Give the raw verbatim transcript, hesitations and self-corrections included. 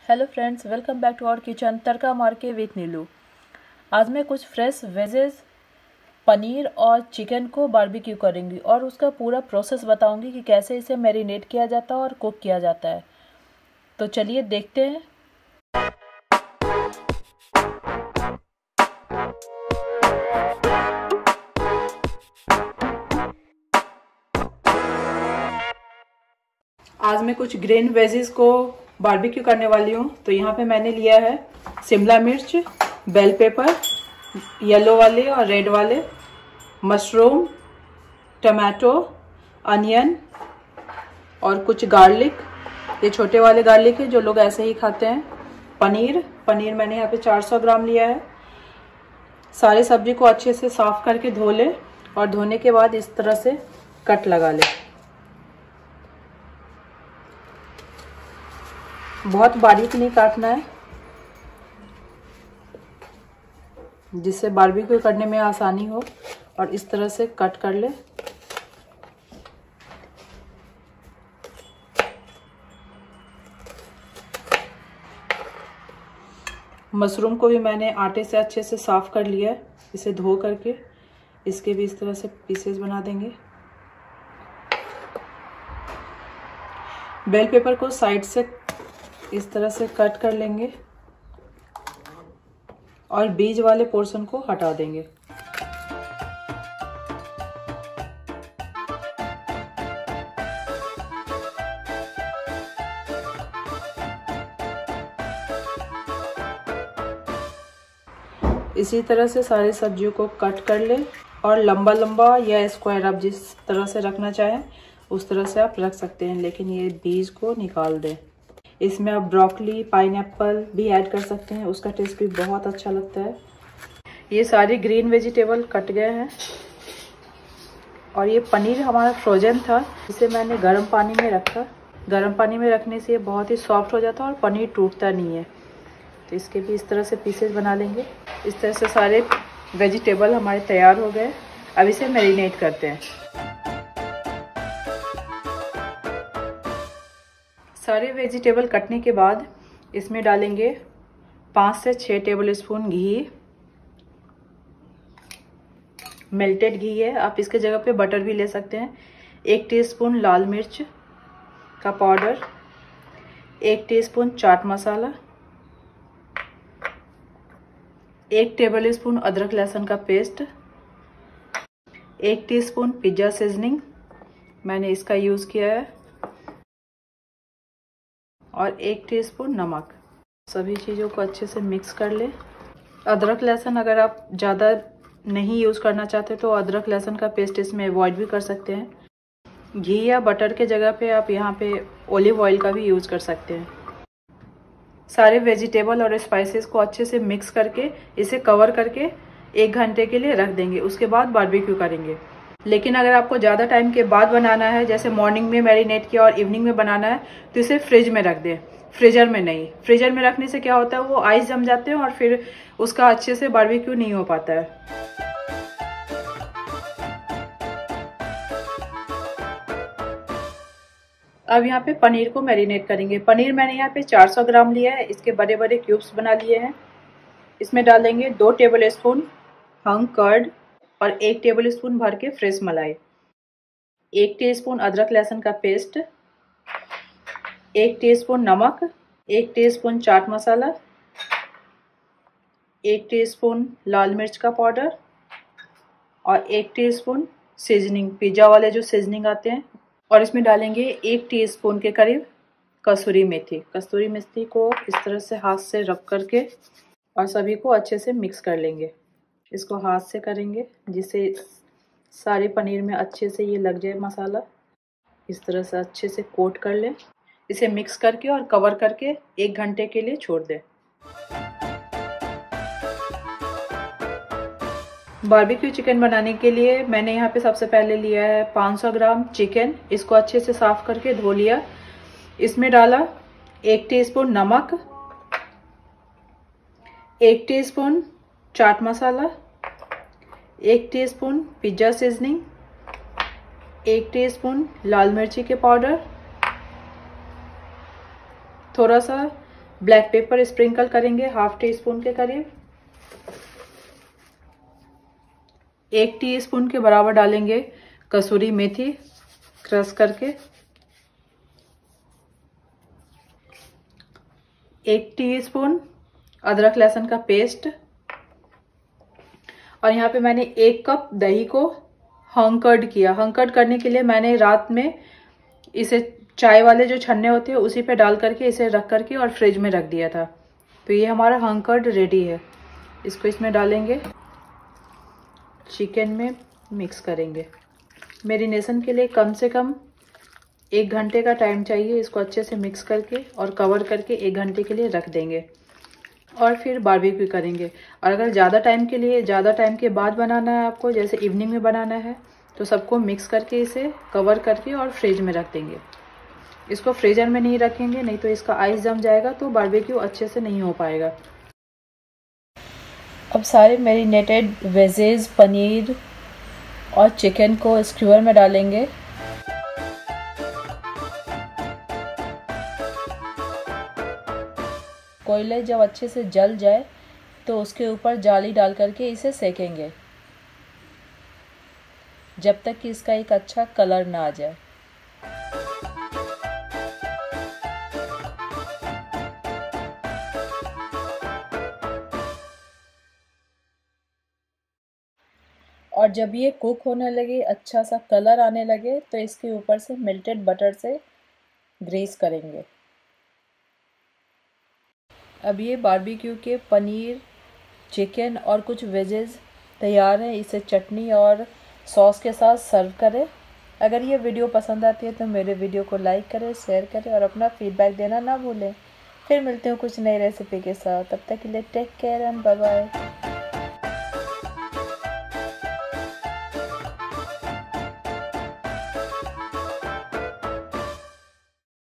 Hello friends, welcome back to our kitchen तड़का मार के विथ नीलू। आज मैं कुछ फ्रेश वेजेस पनीर और चिकन को बारबेक्यू करूँगी और उसका पूरा प्रोसेस बताऊंगी कि कैसे इसे मैरिनेट किया जाता है और कुक किया जाता है। तो चलिए देखते हैं। आज मैं कुछ ग्रीन वेजेस को बारबेक्यू करने वाली हूँ। तो यहाँ पे मैंने लिया है शिमला मिर्च, बेल पेपर, येलो वाले और रेड वाले, मशरूम, टमाटो, अनियन और कुछ गार्लिक। ये छोटे वाले गार्लिक है जो लोग ऐसे ही खाते हैं। पनीर पनीर मैंने यहाँ पे चार सौ ग्राम लिया है। सारे सब्जी को अच्छे से साफ करके धो ले और धोने के बाद इस तरह से कट लगा ले। बहुत बारीक नहीं काटना है, जिससे बारबेक्यू करने में आसानी हो। और इस तरह से कट कर ले। मशरूम को भी मैंने आटे से अच्छे से साफ कर लिया है। इसे धो करके इसके भी इस तरह से पीसेस बना देंगे। बेल पेपर को साइड से इस तरह से कट कर लेंगे और बीज वाले पोर्शन को हटा देंगे। इसी तरह से सारी सब्जियों को कट कर ले और लंबा लंबा या स्क्वायर आप जिस तरह से रखना चाहें उस तरह से आप रख सकते हैं, लेकिन ये बीज को निकाल दें। इसमें आप ब्रोकली, पाइनएप्पल भी ऐड कर सकते हैं, उसका टेस्ट भी बहुत अच्छा लगता है। ये सारे ग्रीन वेजिटेबल कट गए हैं। और ये पनीर हमारा फ्रोजन था, इसे मैंने गर्म पानी में रखा। गर्म पानी में रखने से ये बहुत ही सॉफ्ट हो जाता है और पनीर टूटता नहीं है। तो इसके भी इस तरह से पीसेस बना लेंगे। इस तरह से सारे वेजिटेबल हमारे तैयार हो गए। अब इसे मैरिनेट करते हैं। सारे वेजिटेबल कटने के बाद इसमें डालेंगे पाँच से छः टेबल स्पून घी। मेल्टेड घी है, आप इसके जगह पे बटर भी ले सकते हैं। एक टीस्पून लाल मिर्च का पाउडर, एक टीस्पून चाट मसाला, एक टेबल स्पून अदरक लहसुन का पेस्ट, एक टीस्पून पिज्ज़ा सीजनिंग मैंने इसका यूज़ किया है, और एक टीस्पून नमक। सभी चीज़ों को अच्छे से मिक्स कर ले। अदरक लहसुन अगर आप ज़्यादा नहीं यूज़ करना चाहते तो अदरक लहसुन का पेस्ट इसमें अवॉइड भी कर सकते हैं। घी या बटर के जगह पे आप यहाँ पे ऑलिव ऑयल का भी यूज़ कर सकते हैं। सारे वेजिटेबल और स्पाइसेस को अच्छे से मिक्स करके इसे कवर करके एक घंटे के लिए रख देंगे। उसके बाद बारबेक्यू करेंगे। लेकिन अगर आपको ज़्यादा टाइम के बाद बनाना है, जैसे मॉर्निंग में मैरिनेट किया और इवनिंग में बनाना है, तो इसे फ्रिज में रख दें, फ्रीजर में नहीं। फ्रीजर में रखने से क्या होता है, वो आइस जम जाते हैं और फिर उसका अच्छे से बारबेक्यू नहीं हो पाता है। अब यहाँ पे पनीर को मैरिनेट करेंगे। पनीर मैंने यहाँ पे चार सौ ग्राम लिया है। इसके बड़े बड़े क्यूब्स बना लिए हैं। इसमें डालेंगे दो टेबल स्पून हंग कर्ड और एक टेबल स्पून भर के फ्रेश मलाई, एक टीस्पून अदरक लहसुन का पेस्ट, एक टीस्पून नमक, एक टीस्पून चाट मसाला, एक टीस्पून लाल मिर्च का पाउडर और एक टीस्पून सीजनिंग, पिज्ज़ा वाले जो सीजनिंग आते हैं। और इसमें डालेंगे एक टीस्पून के करीब कसूरी मेथी। कसूरी मेथी को इस तरह से हाथ से रब करके और सभी को अच्छे से मिक्स कर लेंगे। इसको हाथ से करेंगे जिससे सारे पनीर में अच्छे से ये लग जाए मसाला। इस तरह से अच्छे से कोट कर लें। इसे मिक्स करके और कवर करके एक घंटे के लिए छोड़ दें। बारबेक्यू चिकन बनाने के लिए मैंने यहाँ पे सबसे पहले लिया है पाँच सौ ग्राम चिकन। इसको अच्छे से साफ करके धो लिया। इसमें डाला एक टीस्पून नमक, एक टीस्पून चाट मसाला, एक टीस्पून पिज्ज़ा सीजनिंग, एक टीस्पून लाल मिर्ची के पाउडर, थोड़ा सा ब्लैक पेपर स्प्रिंकल करेंगे हाफ टी स्पून के करीब। एक टीस्पून के बराबर डालेंगे कसूरी मेथी क्रश करके। एक टीस्पून अदरक लहसुन का पेस्ट। और यहाँ पे मैंने एक कप दही को हंकर्ड किया। हंकर्ड करने के लिए मैंने रात में इसे चाय वाले जो छन्ने होते हैं उसी पे डाल करके इसे रख करके और फ्रिज में रख दिया था। तो ये हमारा हंकर्ड रेडी है। इसको इसमें डालेंगे, चिकन में मिक्स करेंगे। मैरिनेशन के लिए कम से कम एक घंटे का टाइम चाहिए। इसको अच्छे से मिक्स करके और कवर करके एक घंटे के लिए रख देंगे और फिर बारबेक्यू करेंगे। और अगर ज़्यादा टाइम के लिए ज़्यादा टाइम के बाद बनाना है आपको, जैसे इवनिंग में बनाना है, तो सबको मिक्स करके इसे कवर करके और फ्रिज में रख देंगे। इसको फ्रीजर में नहीं रखेंगे, नहीं तो इसका आइस जम जाएगा तो बारबेक्यू अच्छे से नहीं हो पाएगा। अब सारे मैरिनेटेड वेजेस, पनीर और चिकन को स्क्यूअर में डालेंगे। कोयले जब अच्छे से जल जाए तो उसके ऊपर जाली डाल करके इसे सेकेंगे जब तक कि इसका एक अच्छा कलर ना आ जाए। और जब ये कुक होने लगे, अच्छा सा कलर आने लगे, तो इसके ऊपर से मेल्टेड बटर से ग्रीस करेंगे। अब ये बारबेक्यू के पनीर, चिकन और कुछ वेजेस तैयार हैं। इसे चटनी और सॉस के साथ सर्व करें। अगर ये वीडियो पसंद आती है तो मेरे वीडियो को लाइक करें, शेयर करें और अपना फीडबैक देना ना भूलें। फिर मिलते हैं कुछ नई रेसिपी के साथ। तब तक के लिए take care and bye bye.